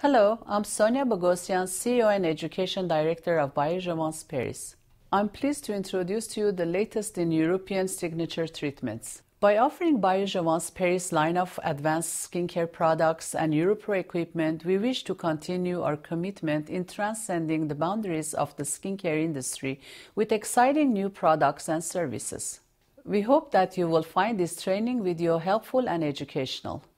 Hello, I'm Sonia Boghosian, CEO and Education Director of Bio Jouvance Paris. I'm pleased to introduce to you the latest in European signature treatments. By offering Bio Jouvance Paris line of advanced skincare products and Europro equipment, we wish to continue our commitment in transcending the boundaries of the skincare industry with exciting new products and services. We hope that you will find this training video helpful and educational.